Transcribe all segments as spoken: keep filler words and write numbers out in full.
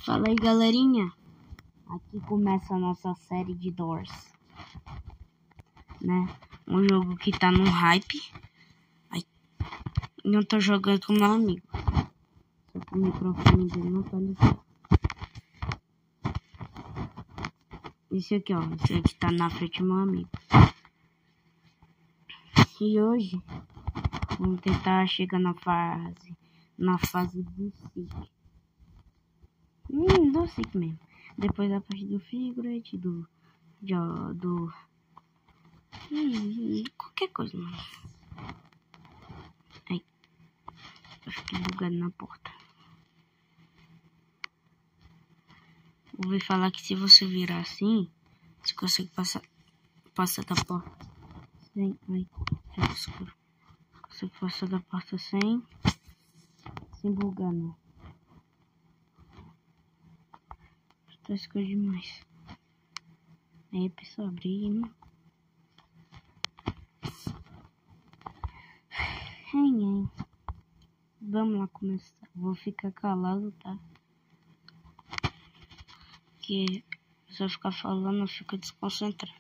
Fala aí, galerinha. Aqui começa a nossa série de Doors, né? Um jogo que tá no hype. Ai, não tô jogando com meu amigo. Só que o microfone dele não tá ligado. Esse aqui, ó. Esse aqui tá na frente do meu amigo. E hoje vamos tentar chegar na fase na fase do Seek. Hum, do Seek mesmo. Depois da parte do Figurate, do do, do hum, qualquer coisa, mano. Ai, eu fiquei bugado na porta. Ouvi falar que se você virar assim, você consegue passar passar da porta sem, ai, é escuro. Consegue passar da porta sem sem bugar, não. Tá escuro demais. Aí, pessoal, abrindo. Ai, ai. Vamos lá começar. Vou ficar calado, tá? Porque se eu ficar falando, eu fico desconcentrado.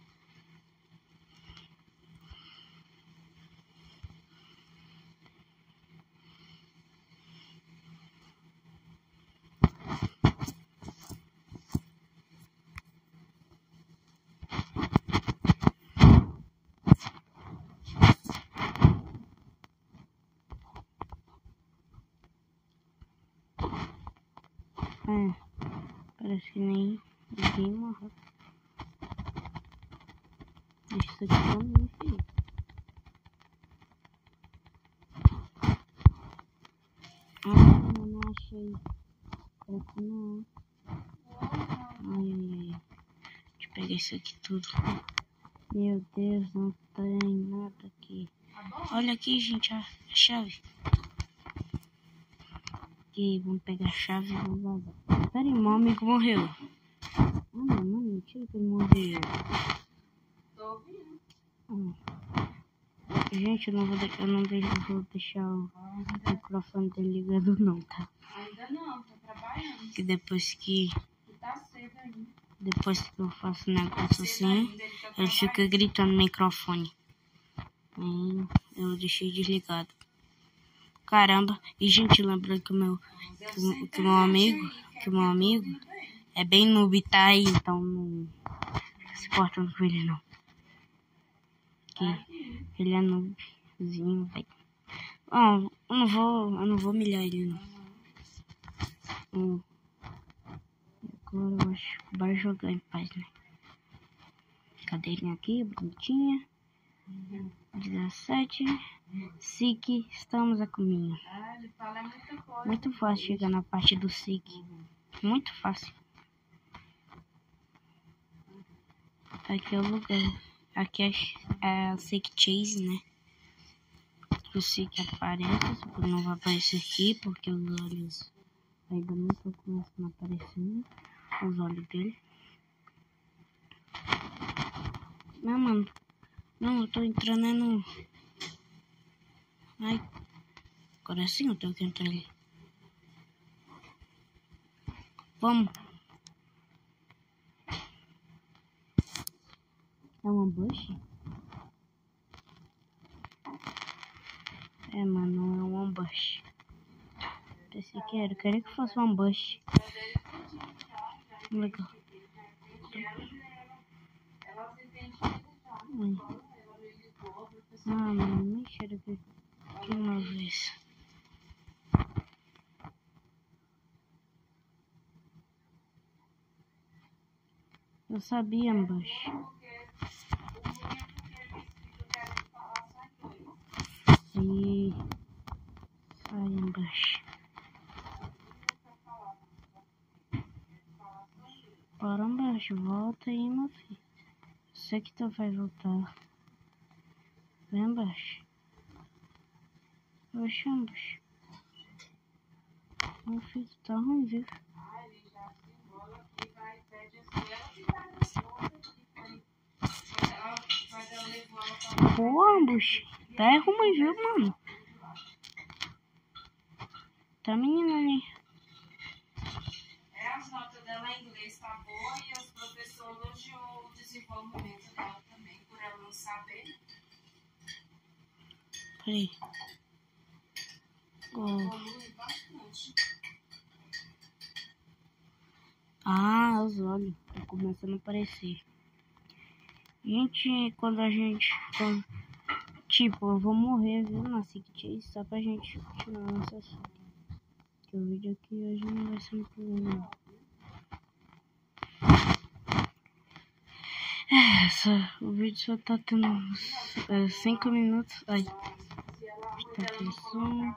É, parece que nem ninguém morreu. Deixa isso aqui pra mim, filho. Ah, eu não achei. Parece que não. Ai, ai, ai. Deixa eu pegar isso aqui tudo. Meu Deus, não tem nada aqui. Olha aqui, gente, a chave. Aqui, vamos pegar a chave e vamos vazar. Pera aí, meu amigo morreu. Ah, não, mano, mentira que ele morreu. Tô ouvindo. Ah. Gente, eu não vou, de eu não vou deixar o microfone dele ligado não, tá? Ainda não, tô trabalhando. Que depois que... Que tá cedo ainda. Depois que eu faço um negócio assim, ele fica gritando no microfone. Aí eu deixei desligado. Caramba, e gente, lembrando que o meu, que, o- que o meu amigo, que o meu amigo é bem noob, tá aí, então não se porta com ele não. Que ele é noobzinho, velho. Não, eu não vou, eu não vou humilhar ele não. Hum. Agora eu acho que vai jogar em paz, né? Cadeirinha aqui, bonitinha. dezessete. Seek, estamos a caminho. Ah, ele fala muita coisa. Muito fácil chegar na parte do Seek. Muito fácil. Aqui é o lugar. Aqui é, é a Seek Chase, né? Que o Seek aparece. Só que não vai aparecer aqui porque os olhos ainda não estão começando a aparecer. Os olhos dele. Não, mano. Não, eu tô entrando é no... Ai. Agora sim eu tenho que entrar ali. Vamos. É uma ambush? É, mano, não é um ambush. Pensei que era. Eu queria que fosse um ambush. Legal. Ai. Ah, mano, mentira que... Que novo isso. Eu sabia, ambush. E... Sai, ambush. Bora, ambush. Volta aí, meu filho. Eu sei que tu vai voltar. Vem, ambush. Oxe, ambush. Meu filho, tá ruim, viu? Ah, ele já se enrola aqui, vai e pede assim. Ela que vai na porta aqui. Ela vai dar levou ela pra... Pô, ambush. Tá ruim, viu, mano? Tá, menina ali. inglês tá boa e as professoras elogiou o desenvolvimento dela também, por ela não saber. Peraí. Oh. Evolui bastante. Ah, os olhos. Tá começando a aparecer. Gente, quando a gente... Quando, tipo, eu vou morrer, viu? Na Sick só pra gente continuar nossa série. Que o vídeo aqui hoje não vai ser muito longo. É, essa, o vídeo só tá tendo cinco é, minutos. Ai. Tá pensando.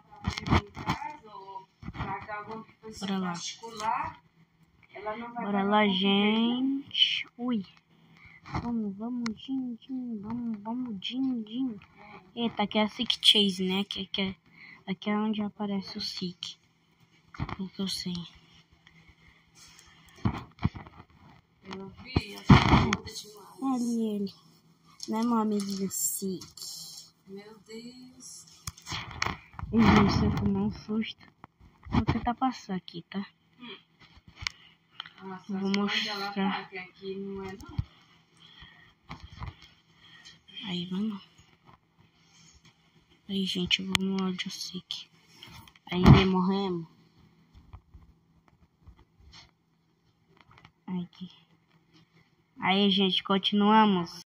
Bora lá. Bora lá, gente. Ui. Vamos, vamos, din, din. Vamos, vamos, din, din. Eita, aqui é a Sick Chase, né? Aqui, aqui, é, aqui é onde aparece o Sick. O que eu sei. Eu vi, eu vi. É ele, ele. Não é meu amigo Sick. Meu Deus. E gente, se eu tomar um susto, vou tentar passar aqui, tá? Hum. Nossa, vou mostrar. Tá, que aqui não é não. Aí, mano. Aí, gente, vamos lá de Sick. Aí, morremos. Aqui. Aí, gente, continuamos.